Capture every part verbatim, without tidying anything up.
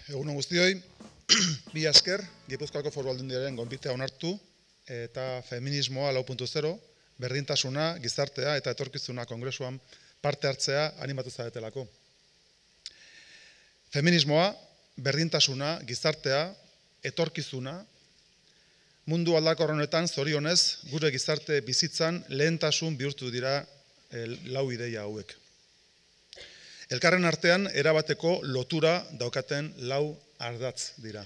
Egun on guztioi, mila esker, Gipuzkoako Foru Aldundiaren gonbitea onartu eta feminismoa lau puntu zero, berdintasuna, gizartea eta etorkizuna kongresuan parte hartzea animatu zaretelako. Feminismoa, berdintasuna, gizartea, etorkizuna, mundu aldakor honetan zorionez gure gizarte bizitzan lehentasun bihurtu dira lau ideia hauek. Elkarren artean erabateko lotura daukaten lau ardatz dira.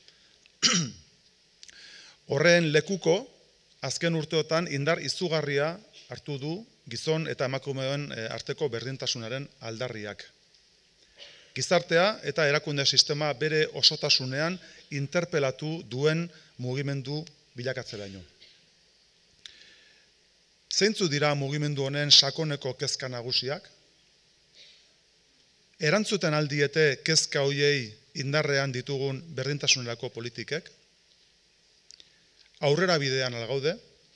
Horren lekuko, azken urteotan indar izugarria hartu du gizon eta emakumeen arteko berdintasunaren aldarriak. Gizartea eta erakunde sistema bere osotasunean interpelatu duen mugimendu bilakatzeraino. Zeintzu dira mugimendu honen sakoneko kezka nagusiak? Erantzuten aldiete kezka hoiei indarrean ditugun berdintasunerako politikek? Aurrera bidean algaude?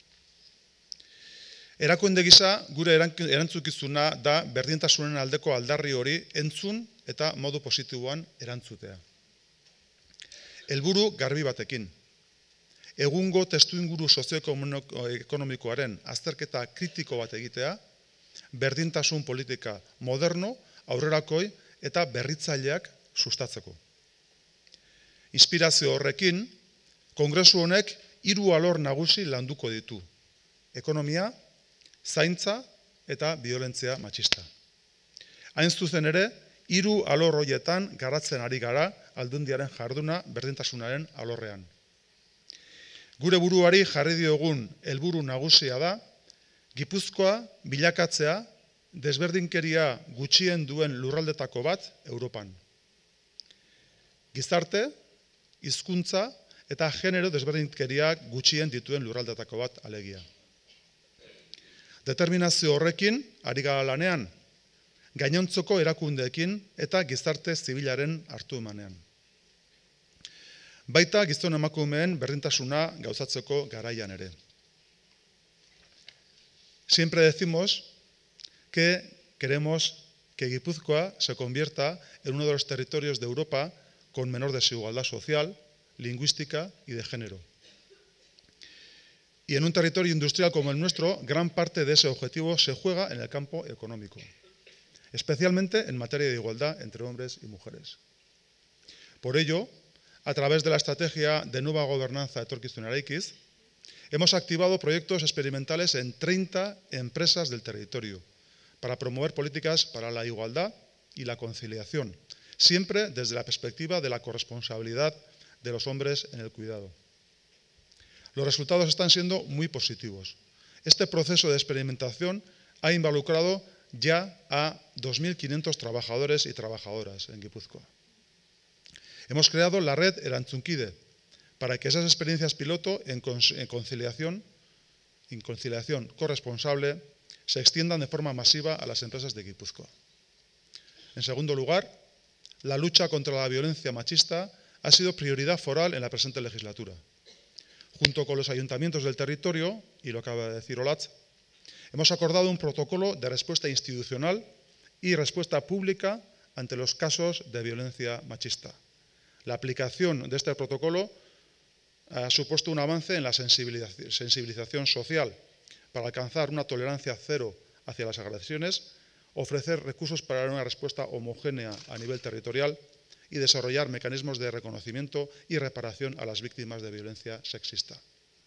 Erakunde gisa gure erantzukizuna da berdintasunen aldeko aldarri hori entzun eta modu positiboan erantzutea. Helburu garbi batekin. Egungo testuinguru sozioekonomikoaren azterketa kritiko bat egitea, berdintasun politika moderno, aurrerakoi eta berritzaileak sustatzeko. Inspirazio horrekin, kongresu honek hiru alor nagusi landuko ditu. Ekonomia, zaintza eta biolentzia matxista. Hain zuzen ere, hiru alor horietan garatzen ari gara Aldundiaren jarduna berdintasunaren alorrean. Gure buruari jarri diogun helburu nagusia da, Gipuzkoa bilakatzea desberdinkeria gutxien duen lurraldetako bat Europan. Gizarte, hizkuntza eta genero desberdinkeria gutxien dituen lurraldetako bat alegia. Determinazio horrekin ari gara lanean, gainontzeko erakundeekin eta gizarte zibilaren hartu emanean. Baita gizon emakumeen berdintasuna gauzatzeko garaian ere. Siempre decimos que queremos que Guipúzcoa se convierta en uno de los territorios de Europa con menor desigualdad social, lingüística y de género. Y en un territorio industrial como el nuestro, gran parte de ese objetivo se juega en el campo económico, especialmente en materia de igualdad entre hombres y mujeres. Por ello, a través de la estrategia de nueva gobernanza Etorkizuna Eraikiz, hemos activado proyectos experimentales en treinta empresas del territorio para promover políticas para la igualdad y la conciliación, siempre desde la perspectiva de la corresponsabilidad de los hombres en el cuidado. Los resultados están siendo muy positivos. Este proceso de experimentación ha involucrado ya a dos mil quinientos trabajadores y trabajadoras en Guipúzcoa. Hemos creado la red Erantzunkide para que esas experiencias piloto en conciliación, en conciliación corresponsable se extiendan de forma masiva a las empresas de Guipúzcoa. En segundo lugar, la lucha contra la violencia machista ha sido prioridad foral en la presente legislatura. Junto con los ayuntamientos del territorio, y lo acaba de decir Olatz, hemos acordado un protocolo de respuesta institucional y respuesta pública ante los casos de violencia machista. La aplicación de este protocolo ha supuesto un avance en la sensibilización social para alcanzar una tolerancia cero hacia las agresiones, ofrecer recursos para dar una respuesta homogénea a nivel territorial y desarrollar mecanismos de reconocimiento y reparación a las víctimas de violencia sexista.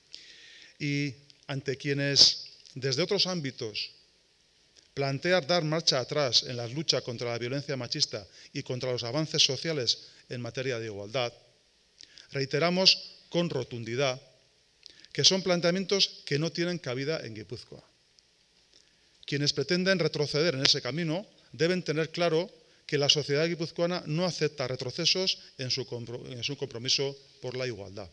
Y ante quienes, desde otros ámbitos, plantean dar marcha atrás en la lucha contra la violencia machista y contra los avances sociales en materia de igualdad, reiteramos con rotundidad que son planteamientos que no tienen cabida en Guipúzcoa. Quienes pretenden retroceder en ese camino deben tener claro que la sociedad guipuzcoana no acepta retrocesos en su compromiso por la igualdad.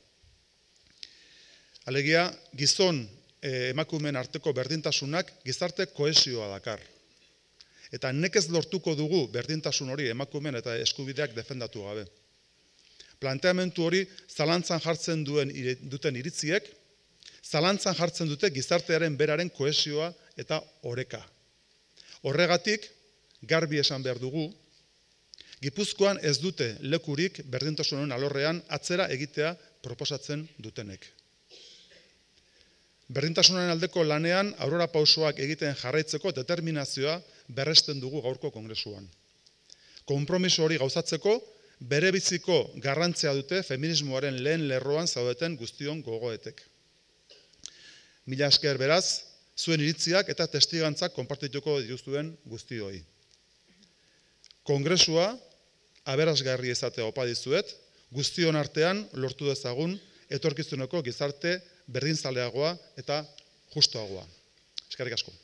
Alegia, gizon emakumeen arteko berdintasunak gizarte kohesioa dakar. Eta nekez lortuko dugu berdintasun hori emakumeen eta eskubideak defendatu gabe. Planteamendu hori zalantzan jartzen duen duten iritziek, zalantzan jartzen dute gizartearen beraren kohesioa eta oreka. Horregatik, garbi esan behar dugu, Gipuzkoan ez dute lekurik berdintasunen alorrean atzera egitea proposatzen dutenek. Berdintasunaren aldeko lanean aurrera pausoak egiten jarraitzeko determinazioa berresten dugu gaurko kongresuan. Konpromiso hori gauzatzeko berebiziko garrantzia dute feminismoaren lehen lerroan zaudeten guztion gogoetek. Mila esker beraz, zuen iritziak eta testigantzak konpartituko dituzuen guztioi. Kongresua aberasgarri izatea opa dizuet, guztion artean lortu dezagun etorkizuneko gizarte berdinzaleagoa eta justuagoa. Eskerrik asko.